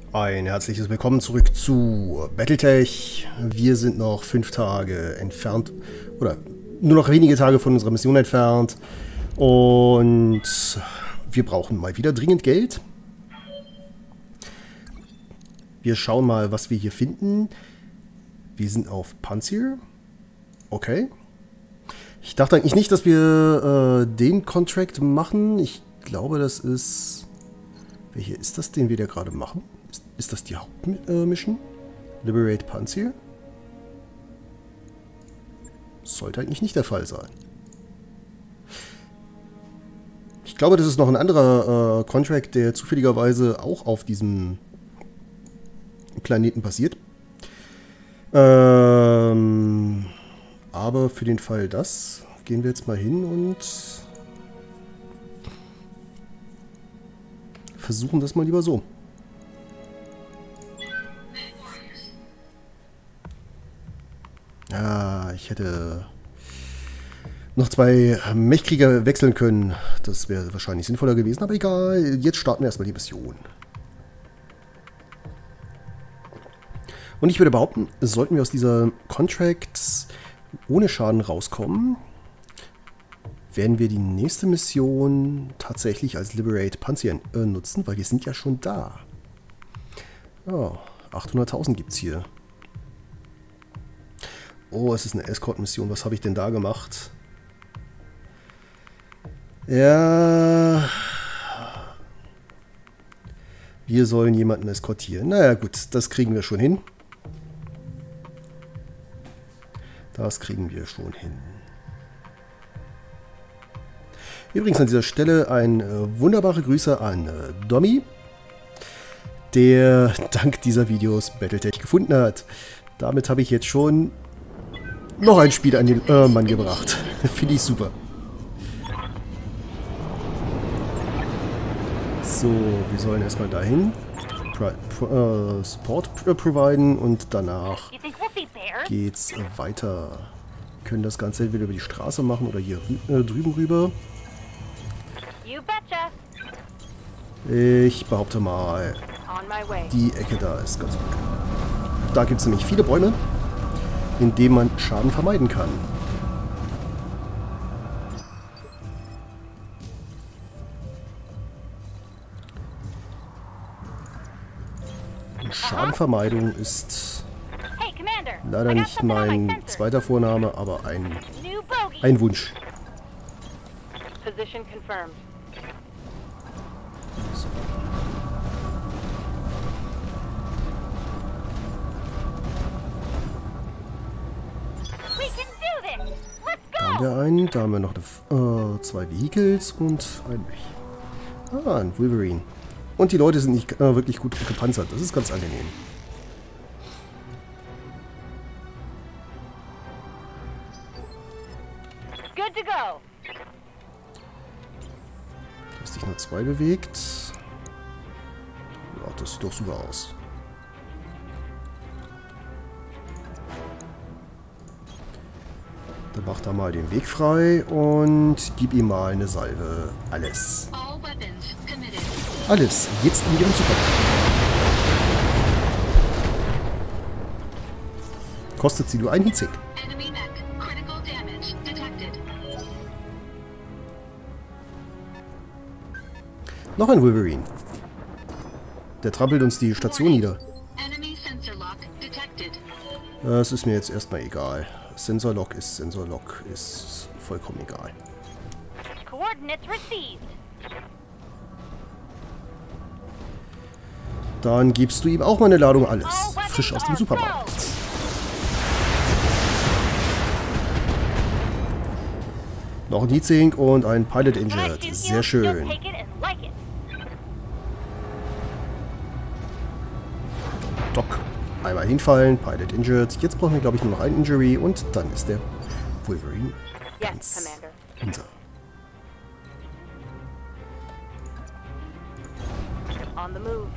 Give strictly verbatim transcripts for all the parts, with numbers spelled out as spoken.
Ein herzliches Willkommen zurück zu Battletech. Wir sind noch fünf Tage entfernt, oder nur noch wenige Tage von unserer Mission entfernt. Und wir brauchen mal wieder dringend Geld. Wir schauen mal, was wir hier finden. Wir sind auf Panzer. Okay. Ich dachte eigentlich nicht, dass wir äh, den Contract machen. Ich glaube, das ist... Welcher ist das, den wir da gerade machen? Ist, ist das die Hauptmission? Äh, Liberate Panzer? Sollte eigentlich nicht der Fall sein. Ich glaube, das ist noch ein anderer äh, Contract, der zufälligerweise auch auf diesem Planeten passiert. Ähm, aber für den Fall das gehen wir jetzt mal hin und versuchen das mal lieber so. Ah, ich hätte noch zwei Mechkrieger wechseln können. Das wäre wahrscheinlich sinnvoller gewesen, aber egal. Jetzt starten wir erstmal die Mission. Und ich würde behaupten, sollten wir aus dieser Contracts ohne Schaden rauskommen, werden wir die nächste Mission tatsächlich als Liberate Panzer äh, nutzen, weil wir sind ja schon da. Oh, achthunderttausend gibt es hier. Oh, es ist eine Escort-Mission. Was habe ich denn da gemacht? Ja... Wir sollen jemanden eskortieren. Naja gut, das kriegen wir schon hin. Das kriegen wir schon hin. Übrigens an dieser Stelle ein äh, wunderbare Grüße an äh, Domi, der dank dieser Videos Battletech gefunden hat. Damit habe ich jetzt schon noch ein Spiel an den äh, Mann gebracht. Finde ich super. So, wir sollen erstmal dahin Pri Pri äh, Support äh, providen und danach geht's weiter. Wir können das Ganze entweder über die Straße machen oder hier äh, drüben rüber. Ich behaupte mal, die Ecke da ist ganz gut. Da gibt es nämlich viele Bäume, in denen man Schaden vermeiden kann. Schadenvermeidung ist leider nicht mein zweiter Vorname, aber ein, ein Wunsch. So. Da haben wir einen, da haben wir noch eine, äh, zwei Vehicles und ein Mech. Ah, ein Wolverine. Und die Leute sind nicht äh, wirklich gut gepanzert. Das ist ganz angenehm. Good to go. Du hast dich nur zwei bewegt. Ja, das sieht doch super aus. Dann mach da mal den Weg frei und gib ihm mal eine Salve. Alles. Alles, jetzt in ihrem Zucker. Kostet sie nur ein Hitzig. Noch ein Wolverine. Der trampelt uns die Station nieder. Das ist mir jetzt erstmal egal. Sensorlock ist Sensorlock, ist vollkommen egal. Dann gibst du ihm auch mal eine Ladung alles. Frisch aus dem Supermarkt. Noch ein Heatsink und ein Pilot Injured. Sehr schön. Doc. Einmal hinfallen, Pilot Injured. Jetzt brauchen wir, glaube ich, nur noch ein Injury und dann ist der Wolverine ganz unser. On the move.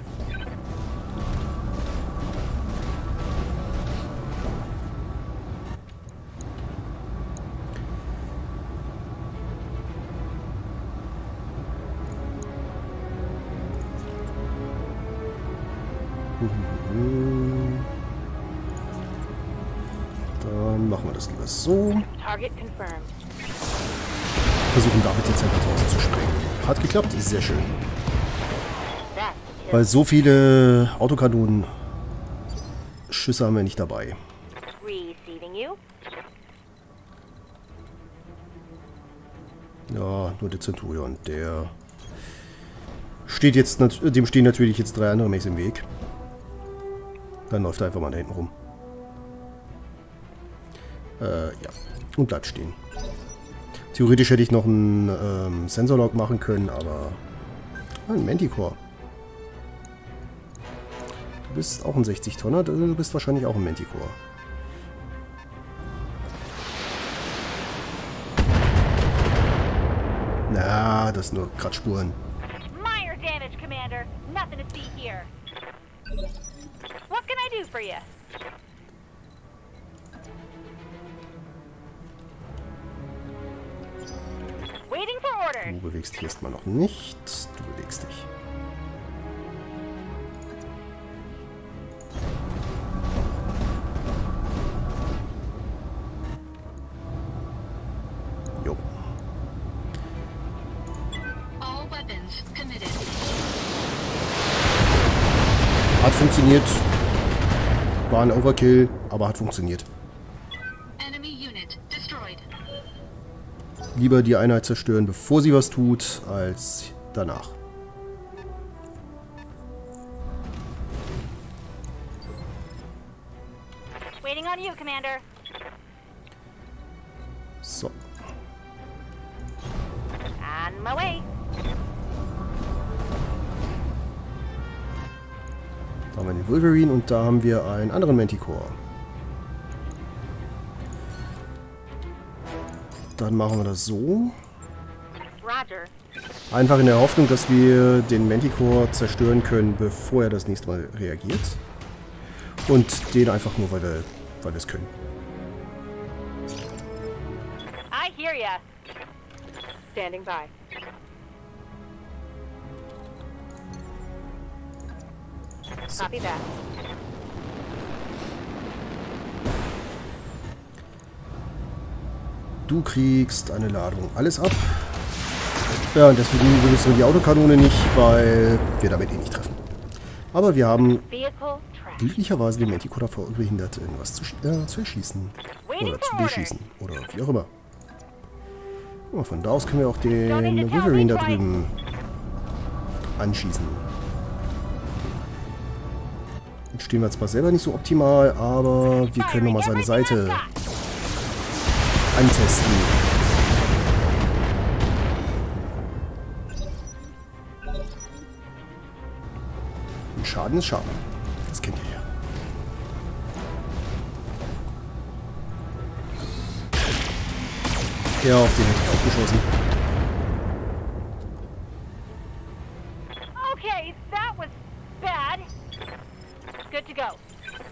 Dann machen wir das lieber so. Target confirmed. Versuchen David jetzt einfach draußen zu sprengen. Hat geklappt, ist sehr schön. Weil so viele Autokanonen Schüsse haben wir nicht dabei. Receiving you. Ja, nur der Centurion. Der steht jetzt, dem stehen natürlich jetzt drei andere Mace im Weg. Dann läuft er einfach mal da hinten rum. Äh, ja. Und bleibt stehen. Theoretisch hätte ich noch einen ähm, Sensorlock machen können, aber... Ah, ein Manticore. Du bist auch ein sechzig Tonner, du bist wahrscheinlich auch ein Manticore. Na, das sind nur Kratzspuren. Minor damage, Commander. Nothing to see here. What can I do for you? Waiting for orders. Du bewegst dich erstmal noch nicht. Du bewegst dich. Jo. All weapons committed. Hat funktioniert. War ein Overkill, aber hat funktioniert. Enemy unit destroyed. Lieber die Einheit zerstören, bevor sie was tut, als danach. Waiting on you, Commander. So. On my way. Da haben wir den Wolverine und da haben wir einen anderen Manticore. Dann machen wir das so. Roger. Einfach in der Hoffnung, dass wir den Manticore zerstören können, bevor er das nächste Mal reagiert. Und den einfach nur, weil wir, weil wir es können. I hear ya. Standing by. So. Copy that. Du kriegst eine Ladung alles ab. Ja, und deswegen benutzen wir die Autokanone nicht, weil wir damit eh nicht treffen. Aber wir haben Vehicle track. glücklicherweise den Manticore davor behindert, irgendwas zu, äh, zu erschießen. Oder zu beschießen. Oder wie auch immer. Oh, von da aus können wir auch den Wolverine da drüben anschießen. Jetzt stehen wir zwar selber nicht so optimal, aber wir können nochmal seine Seite antesten. Und Schaden ist Schaden. Das kennt ihr ja. Ja, auf den hätte ich auch geschossen. Okay, that was bad. Good to go.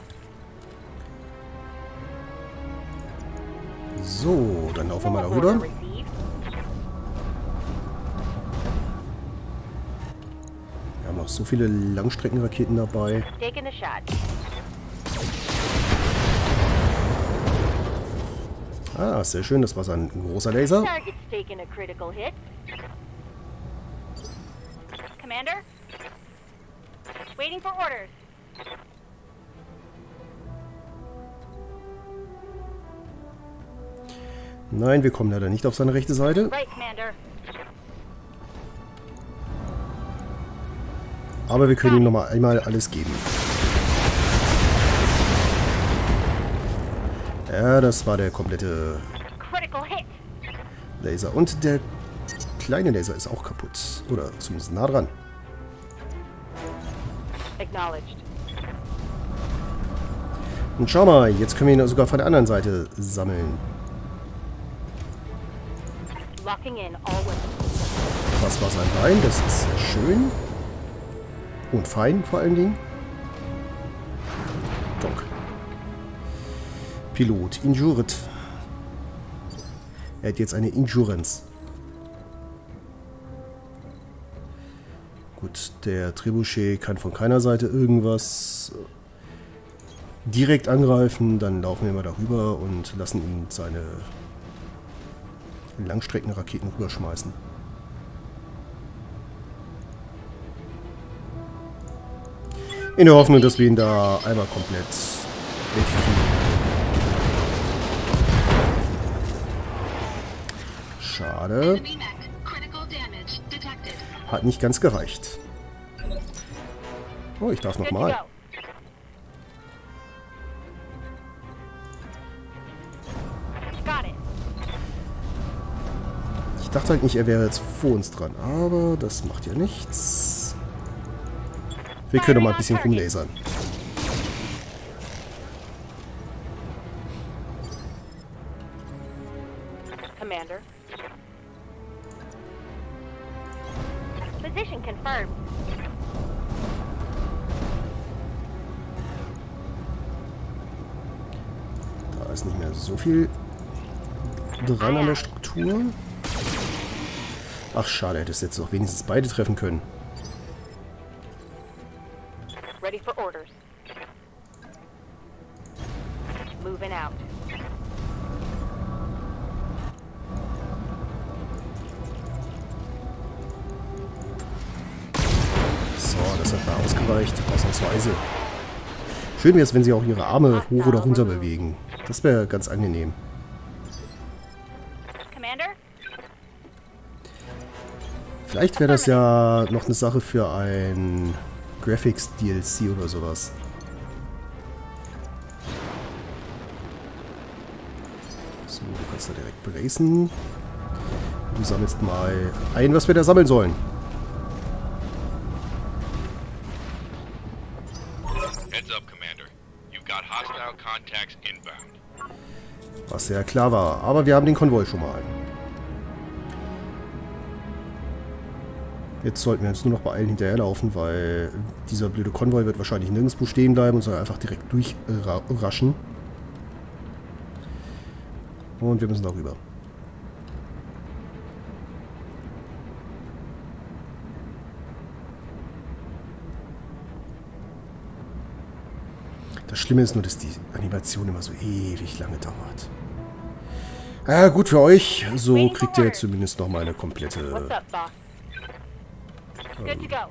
So, dann laufen wir mal darüber. Order received. Wir haben noch so viele Langstreckenraketen dabei. Taking the shot. Ah, sehr schön. Das war so ein großer Laser. Target's taking a critical hit. Commander? Waiting for orders. Nein, wir kommen leider nicht auf seine rechte Seite. Right, Commander. Aber wir können ihm nochmal einmal alles geben. Ja, das war der komplette Critical hit. Laser. Und der kleine Laser ist auch kaputt. Oder zumindest nah dran. Acknowledged. Und schau mal, jetzt können wir ihn sogar von der anderen Seite sammeln. Locking in all weapons. Das war sein Bein, das ist sehr schön. Und fein vor allen Dingen. Donk. Pilot, injured. Er hat jetzt eine Insurance. Gut, gut, der Trebuchet kann von keiner Seite irgendwas direkt angreifen. Dann laufen wir mal darüber und lassen ihn seine Langstreckenraketen rüberschmeißen. In der Hoffnung, dass wir ihn da einmal komplett wegkriegen. Schade. Enemy mech. Critical damage detected. Hat nicht ganz gereicht. Oh, ich darf Good to nochmal. go. Got it. Ich dachte halt nicht, er wäre jetzt vor uns dran. Aber das macht ja nichts. Wir können noch mal ein bisschen rumlasern. Commander. Position confirmed. Da ist nicht mehr so viel dran an der Struktur. Ach, schade, hättest jetzt auch wenigstens beide treffen können. Ready for orders. Moving out. So, das hat mal ausgereicht, ausnahmsweise. Schön wäre es, wenn sie auch ihre Arme hoch oder runter bewegen. Das wäre ganz angenehm. Commander? Vielleicht wäre das ja noch eine Sache für ein Graphics-D L C oder sowas. So, du kannst da direkt bracen. Du sammelst mal ein, was wir da sammeln sollen. Heads up, Commander. You've got hostile contacts inbound. Was ja klar war. Aber wir haben den Konvoi schon mal. Jetzt sollten wir uns nur noch bei allen hinterherlaufen, weil dieser blöde Konvoi wird wahrscheinlich nirgendwo stehen bleiben und soll einfach direkt durchraschen. Und wir müssen darüber. Das Schlimme ist nur, dass die Animation immer so ewig lange dauert. Ja, gut für euch. So kriegt ihr jetzt zumindest noch mal eine komplette... What's up, boss? Good to go.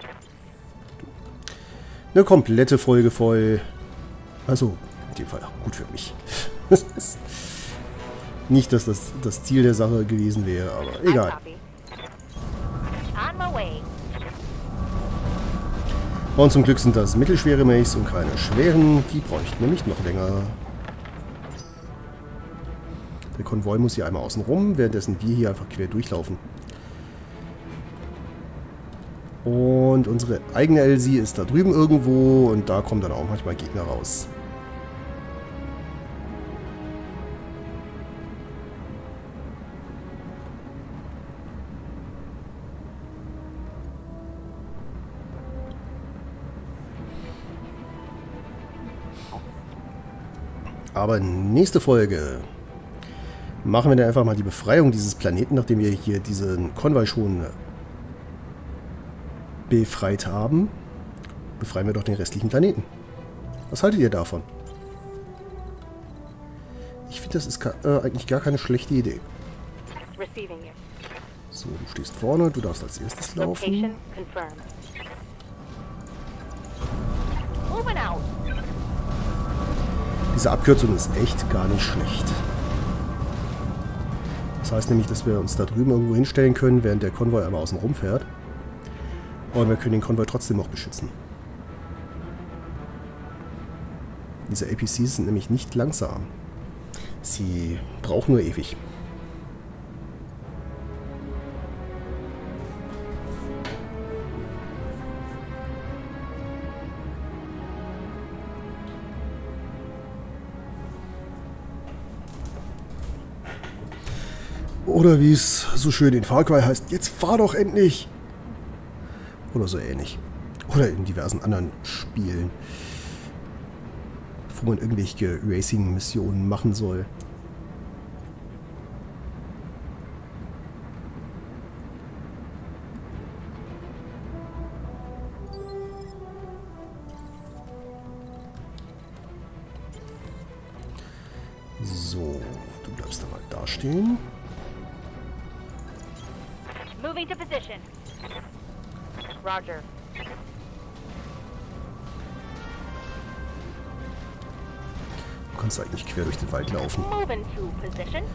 Eine komplette Folge voll. Also, in dem Fall auch gut für mich. Nicht, dass das das Ziel der Sache gewesen wäre, aber I egal. copy. On my way. Und zum Glück sind das mittelschwere Mace und keine schweren. Die bräuchten nämlich noch länger. Der Konvoi muss hier einmal außen rum, währenddessen wir hier einfach quer durchlaufen. Und unsere eigene L C ist da drüben irgendwo und da kommen dann auch manchmal Gegner raus. Aber nächste Folge machen wir dann einfach mal die Befreiung dieses Planeten, nachdem wir hier diesen Konvoi schon befreit haben. Befreien wir doch den restlichen Planeten. Was haltet ihr davon? Ich finde, das ist äh, eigentlich gar keine schlechte Idee. Receiving you. So, du stehst vorne, du darfst als erstes laufen. Location confirmed. Moving out. Diese Abkürzung ist echt gar nicht schlecht. Das heißt nämlich, dass wir uns da drüben irgendwo hinstellen können, während der Konvoi einmal außen rum fährt. Und wir können den Konvoi trotzdem noch beschützen. Diese A P Cs sind nämlich nicht langsam. Sie brauchen nur ewig. Oder wie es so schön in Far Cry heißt, jetzt fahr doch endlich! Oder so ähnlich. Oder in diversen anderen Spielen, wo man irgendwelche Racing-Missionen machen soll. So, du bleibst da mal da stehen. Moving to position. Roger. Du kannst eigentlich quer durch den Wald laufen. Moving to position.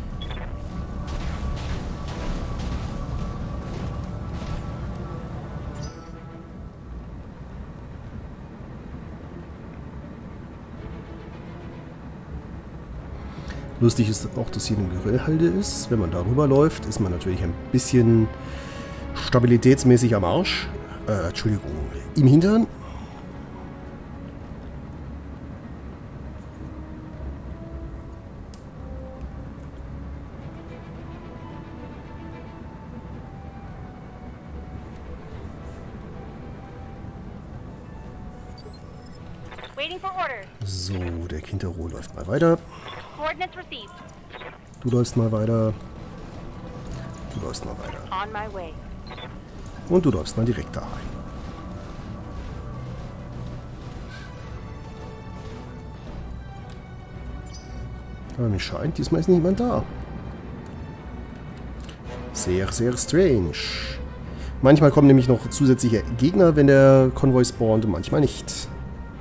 Lustig ist auch, dass hier eine Geröllhalde ist. Wenn man darüber läuft, ist man natürlich ein bisschen stabilitätsmäßig am Arsch. Äh, Entschuldigung, im Hintern. Waiting for orders. So, der Kintaro läuft mal weiter. Coordinates received. Du läufst mal weiter. Du läufst mal weiter. On my way. Und du läufst mal direkt da rein. Aber mir scheint, diesmal ist niemand da. Sehr, sehr strange. Manchmal kommen nämlich noch zusätzliche Gegner, wenn der Konvoi spawnt, und manchmal nicht.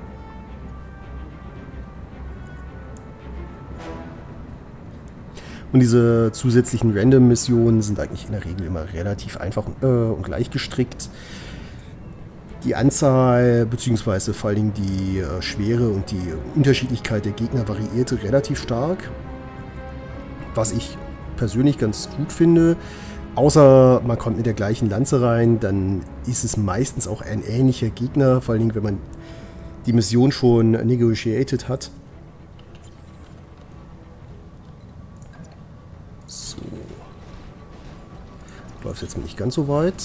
Und diese zusätzlichen Random-Missionen sind eigentlich in der Regel immer relativ einfach und, äh, und gleich gestrickt. Die Anzahl bzw. vor allen Dingen die äh, Schwere und die Unterschiedlichkeit der Gegner variierte relativ stark. Was ich persönlich ganz gut finde. Außer man kommt mit der gleichen Lanze rein, dann ist es meistens auch ein ähnlicher Gegner. Vor allen Dingen, wenn man die Mission schon negotiated hat. So. Läuft jetzt nicht ganz so weit.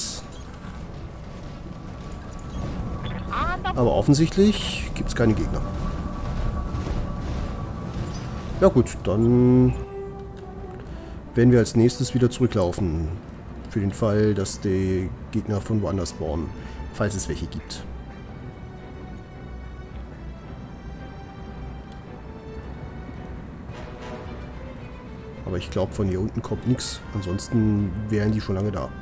Aber offensichtlich gibt es keine Gegner. Ja gut, dann werden wir als nächstes wieder zurücklaufen. Für den Fall, dass die Gegner von woanders spawnen. Falls es welche gibt. Aber ich glaube, von hier unten kommt nichts. Ansonsten wären die schon lange da.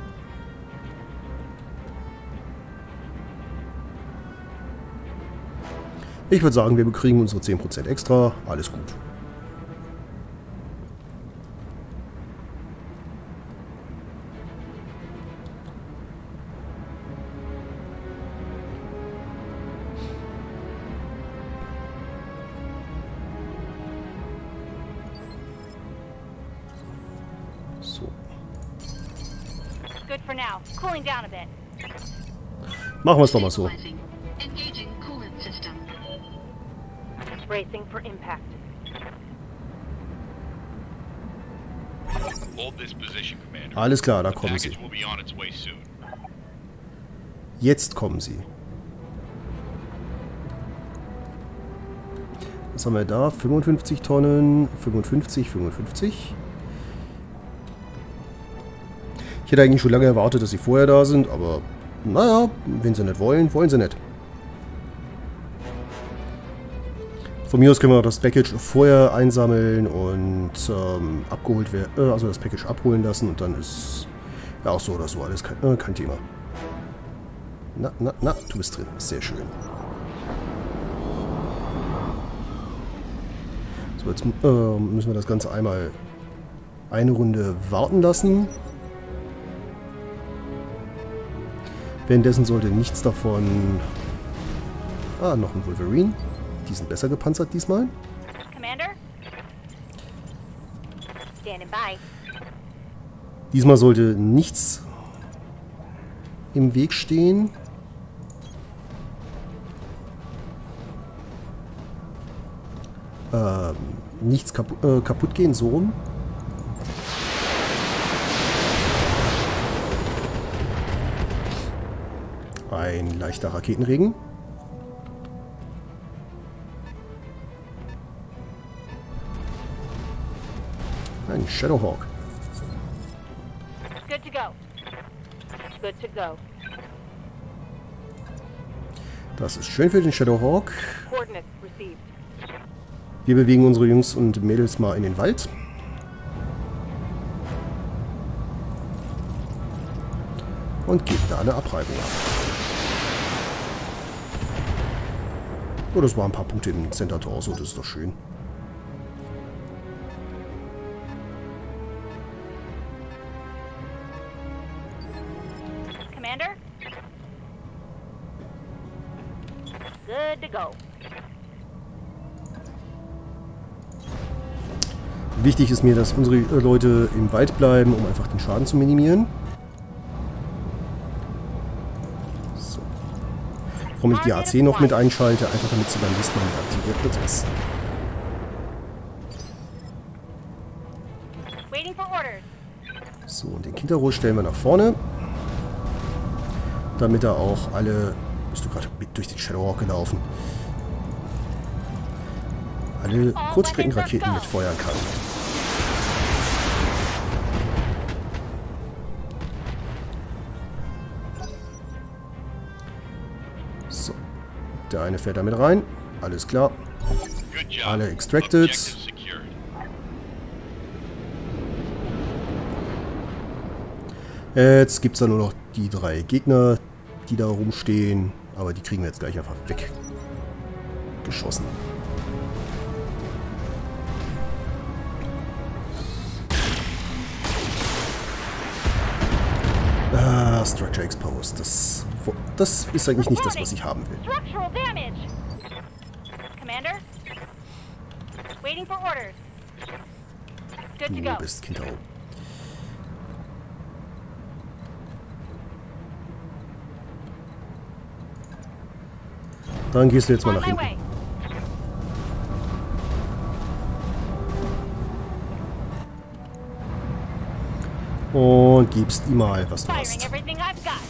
Ich würde sagen, wir bekriegen unsere zehn Prozent extra. Alles gut. So. Good for now. Cooling down a bit. Machen wir es doch mal so. Stabilizing. Engaging coolant system. Bracing for impact. Hold this position, Commander. Alles klar, da The kommen sie. package will be on its way soon. Jetzt kommen sie. Was haben wir da? fünfundfünfzig Tonnen, fünfundfünfzig, fünfundfünfzig. Ich hätte eigentlich schon lange erwartet, dass sie vorher da sind, aber naja, wenn sie nicht wollen, wollen sie nicht. Von mir aus können wir das Package vorher einsammeln und ähm, abgeholt werden, äh, also das Package abholen lassen und dann ist ja auch so oder so alles kein, äh, kein Thema. Na, na, na, du bist drin. Sehr schön. So, jetzt äh, müssen wir das Ganze einmal eine Runde warten lassen. Währenddessen sollte nichts davon... Ah, noch ein Wolverine. Die sind besser gepanzert diesmal. Commander? Standing by. Diesmal sollte nichts im Weg stehen. Ähm, nichts kapu äh, kaputt gehen, so rum. Ein leichter Raketenregen. Ein Shadowhawk. Good to go. Good to go. Das ist schön für den Shadowhawk. Coordinates received. Wir bewegen unsere Jungs und Mädels mal in den Wald. Und geben da eine Abreibung ab. Oh, das waren ein paar Punkte im Center Torso, das ist doch schön. Commander? Good to go. Wichtig ist mir, dass unsere Leute im Wald bleiben, um einfach den Schaden zu minimieren. So. Warum ich die A C noch mit einschalte, einfach damit sie dann wissen, wann aktiviert wird ist. Waiting for orders. So, und den Kinderrohr stellen wir nach vorne. Damit er auch alle... Bist du gerade mit durch den Shadowhawk gelaufen? Alle Kurzstreckenraketen mitfeuern kann. So. Der eine fährt damit rein. Alles klar. Good job. Alle extracted. Objective secured. Jetzt gibt es da nur noch die drei Gegner, die da rumstehen. Aber die kriegen wir jetzt gleich einfach weggeschossen. Ah, Structure Exposed. Das, das ist eigentlich nicht das, was ich haben will. Structural damage. Commander? Waiting for orders. Good to Du go. bist Kindau. Dann gehst du jetzt mal On nach my hinten. way. Und gibst ihm mal, was du Firing hast. everything I've got.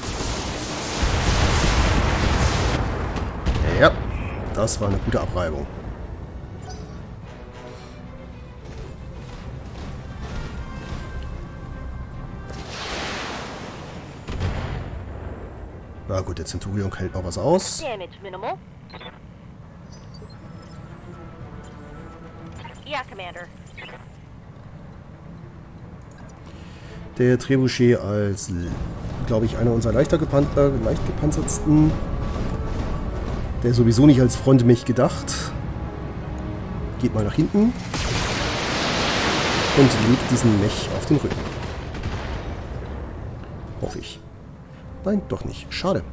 Ja, das war eine gute Abreibung. Na gut, der Centurion hält noch was aus. Damage minimal. Yeah, Commander. Der Trebuchet als, glaube ich, einer unserer leichter gepan äh, leicht gepanzertsten. Der sowieso nicht als Frontmech gedacht. Geht mal nach hinten. Und legt diesen Mech auf den Rücken. Hoffe ich. Nein, doch nicht. Schade.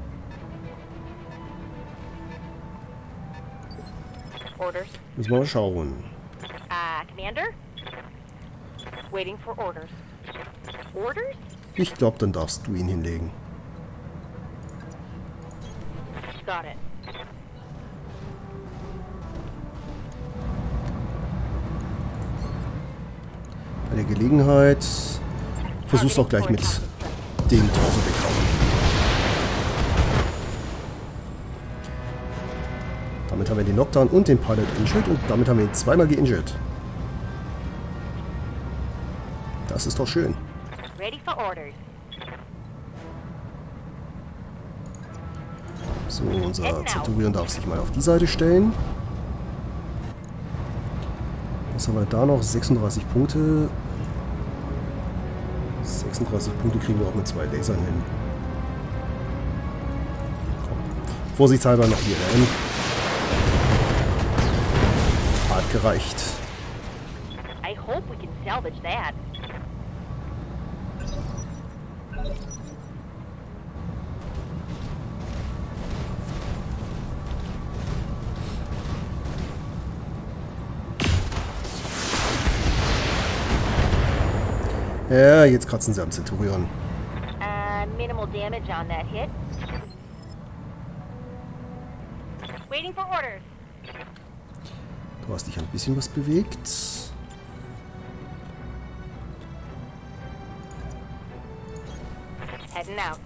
Orders. Müssen wir mal schauen. Uh, Commander? Waiting for orders. Orders? Ich glaube, dann darfst du ihn hinlegen. Got it. Bei der Gelegenheit versuch's auch gleich mit dem Torso weghauen. Damit haben wir den Knockdown und den Pilot injured und damit haben wir ihn zweimal geinjured. Das ist doch schön. Ready for orders. So, unser Centurion darf sich mal auf die Seite stellen. Was haben wir da noch? sechsunddreißig Punkte. sechsunddreißig Punkte kriegen wir auch mit zwei Lasern hin. Komm. Vorsichtshalber noch die R M. Hat gereicht. I hope we can salvage that. Ja, jetzt kratzen sie am Centurion. Uh, minimal damage on that hit. Waiting for orders. Du hast dich ein bisschen was bewegt. Heading out.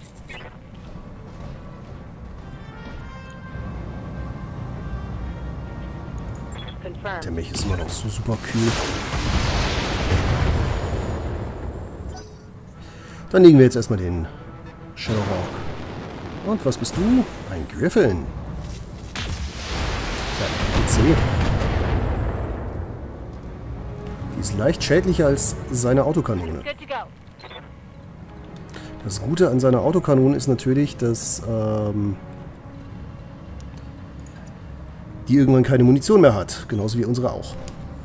Confirmed. Der Mech ist immer noch so super kühl. Dann legen wir jetzt erstmal den Shadowhawk. Und was bist du? Ein Griffin. Ja, P C. ist leicht schädlicher als seine Autokanone. Good to go. Das Gute an seiner Autokanone ist natürlich, dass ähm, die irgendwann keine Munition mehr hat. Genauso wie unsere auch.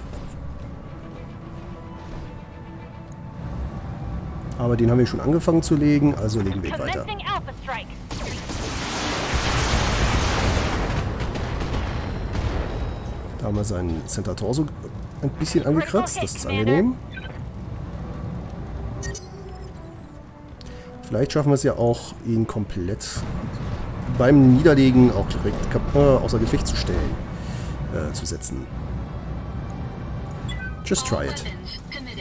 Aber den haben wir schon angefangen zu legen, also legen wir ihn weiter. Commencing Alpha Strike. Da haben wir seinen Center Torso ein bisschen angekratzt, das ist angenehm. Vielleicht schaffen wir es ja auch, ihn komplett beim Niederlegen auch direkt äh, außer Gefecht zu stellen, äh, zu setzen. Just try it. Weapons committed.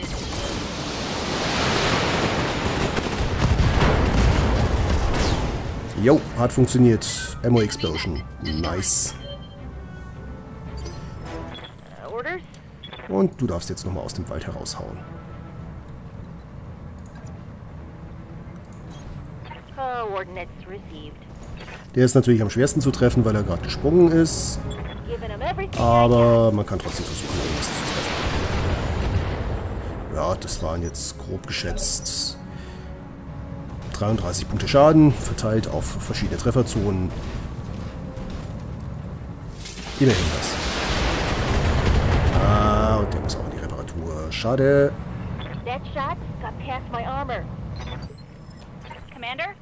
Jo, hat funktioniert. Ammo Explosion. Nice. Uh, orders? Und du darfst jetzt nochmal aus dem Wald heraushauen. Coordinates received. Der ist natürlich am schwersten zu treffen, weil er gerade gesprungen ist. Giving them everything. Aber man kann trotzdem versuchen, irgendwas zu treffen. Ja, das waren jetzt grob geschätzt dreiunddreißig Punkte Schaden, verteilt auf verschiedene Trefferzonen. Immerhin das. Ah, und der muss auch in die Reparatur. Schade. That shot got past my armor. Commander?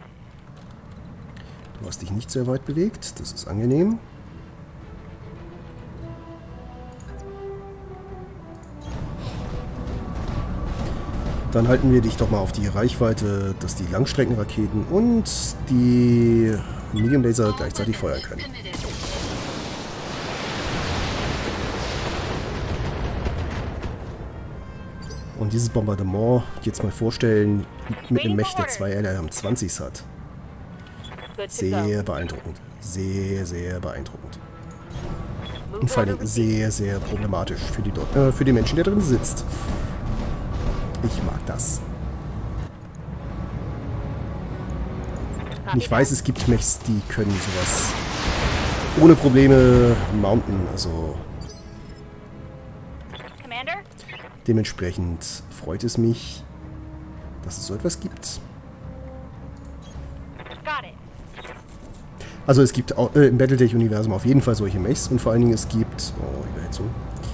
Du hast dich nicht sehr weit bewegt. Das ist angenehm. Dann halten wir dich doch mal auf die Reichweite, dass die Langstreckenraketen und die Medium Laser gleichzeitig feuern können. Committed. Und dieses Bombardement, jetzt mal vorstellen, mit einem Mech, der zwei L R M zwanzig hat. Good to go. Sehr beeindruckend. Sehr, sehr beeindruckend. Move Und vor order allem received. sehr, sehr problematisch für die, dort- äh, für die Menschen, der drin sitzt. Ich mag das. Copy Ich weiß, es gibt Mechs, die können sowas ohne Probleme mounten. Also that. Commander? dementsprechend freut es mich, dass es so etwas gibt. Got it. Also es gibt auch, äh, im Battletech-Universum auf jeden Fall solche Mechs und vor allen Dingen es gibt... Oh, Überhitzung.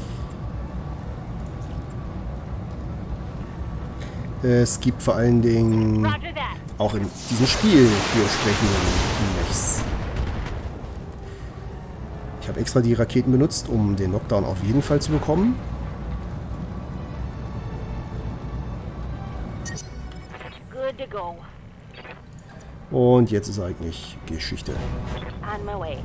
Es gibt vor allen Dingen Roger that. auch in diesem Spiel die entsprechenden Mechs. Ich habe extra die Raketen benutzt, um den Knockdown auf jeden Fall zu bekommen. Good to go. Und jetzt ist eigentlich Geschichte. On my way.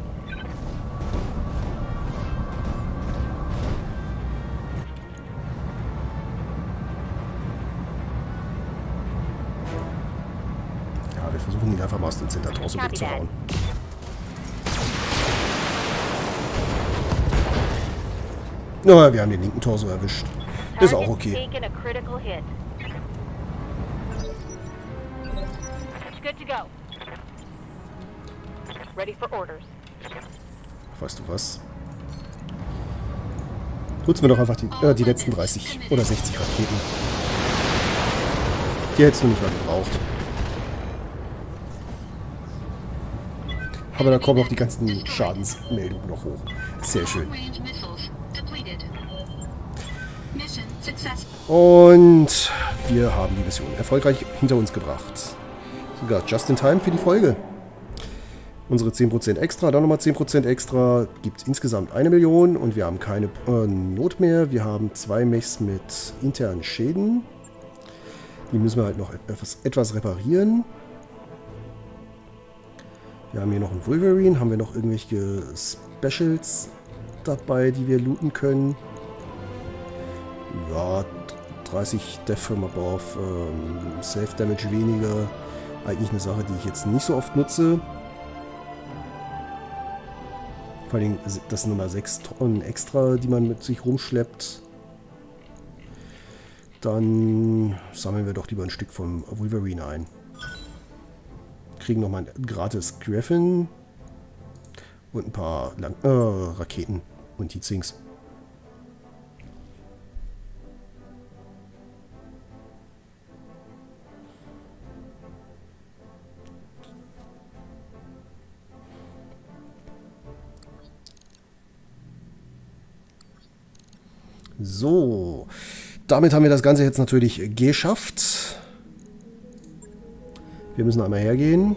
Ja, wir versuchen ihn einfach mal aus dem Center Torso Copy wegzuhauen. Na, wir haben den linken Torso erwischt. Ist auch Target's okay. taken a critical hit. Good to go. Ready for orders. Weißt du was? Nutzen wir doch einfach die, äh, die letzten dreißig oder sechzig Raketen. Die hättest du nicht mal gebraucht. Aber da kommen auch die ganzen Schadensmeldungen noch hoch. Sehr schön. Range missiles depleted. Mission successful. Und wir haben die Mission erfolgreich hinter uns gebracht. Sogar just in time für die Folge. Unsere zehn Prozent extra, dann nochmal zehn Prozent extra, gibt es insgesamt eine Million und wir haben keine äh, Not mehr. Wir haben zwei Mechs mit internen Schäden. Die müssen wir halt noch etwas, etwas reparieren. Wir haben hier noch einen Wolverine. Haben wir noch irgendwelche Specials dabei, die wir looten können? Ja, dreißig Death from Above, ähm, Self Damage weniger. Eigentlich eine Sache, die ich jetzt nicht so oft nutze. Vor allem, das sind nochmal sechs Tonnen extra, die man mit sich rumschleppt. Dann sammeln wir doch lieber ein Stück vom Wolverine ein. Kriegen nochmal ein gratis Griffin und ein paar Lang äh, Raketen und die Zinks. So, damit haben wir das Ganze jetzt natürlich geschafft. Wir müssen einmal hergehen.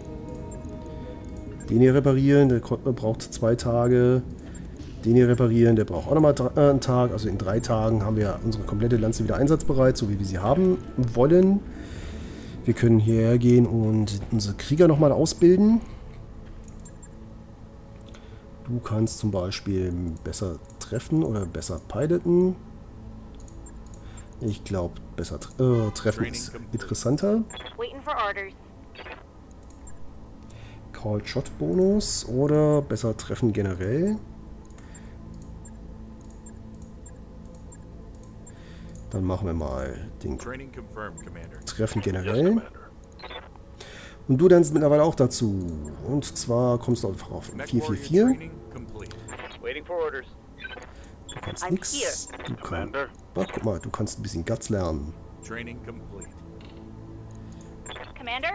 Den hier reparieren, der braucht zwei Tage. Den hier reparieren, der braucht auch nochmal einen Tag. Also in drei Tagen haben wir unsere komplette Lanze wieder einsatzbereit, so wie wir sie haben wollen. Wir können hierher gehen und unsere Krieger nochmal ausbilden. Du kannst zum Beispiel besser treffen oder besser piloten. Ich glaube, besser äh, treffen ist interessanter. Waiting for orders. Call Shot Bonus oder besser treffen generell. Dann machen wir mal den Treffen generell. Und du lernst mittlerweile auch dazu. Und zwar kommst du einfach auf vier vier vier. Du kannst nichts. Du kannst. Oh, guck mal, du kannst ein bisschen Guts lernen. Commander?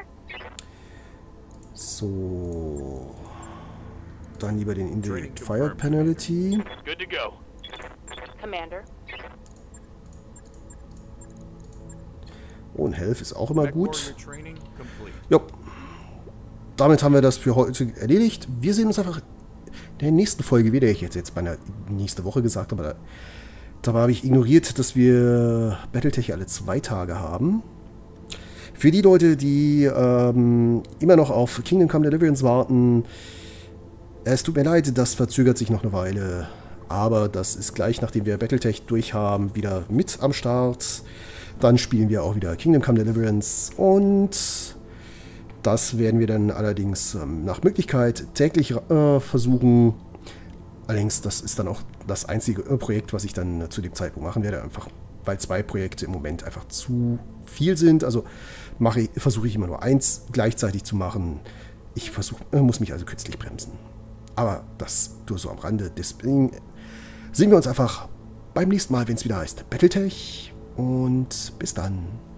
So. Dann lieber den Indirect Fire Penalty. Good to go. Commander? Oh, und Health ist auch immer gut. Jo. Damit haben wir das für heute erledigt. Wir sehen uns einfach in der nächsten Folge wieder. Ich hätte jetzt meine nächste Woche gesagt, aber da, dabei habe ich ignoriert, dass wir Battletech alle zwei Tage haben. Für die Leute, die ähm, immer noch auf Kingdom Come Deliverance warten, es tut mir leid, das verzögert sich noch eine Weile. Aber das ist gleich, nachdem wir Battletech durch haben, wieder mit am Start. Dann spielen wir auch wieder Kingdom Come Deliverance und das werden wir dann allerdings ähm, nach Möglichkeit täglich äh, versuchen. Allerdings, das ist dann auch das einzige äh, Projekt, was ich dann äh, zu dem Zeitpunkt machen werde, einfach weil zwei Projekte im Moment einfach zu viel sind. Also mache ich, versuche ich immer nur eins gleichzeitig zu machen. Ich versuch, äh, muss mich also künstlich bremsen. Aber das nur so am Rande. Deswegen sehen wir uns einfach beim nächsten Mal, wenn es wieder heißt Battletech. Und bis dann.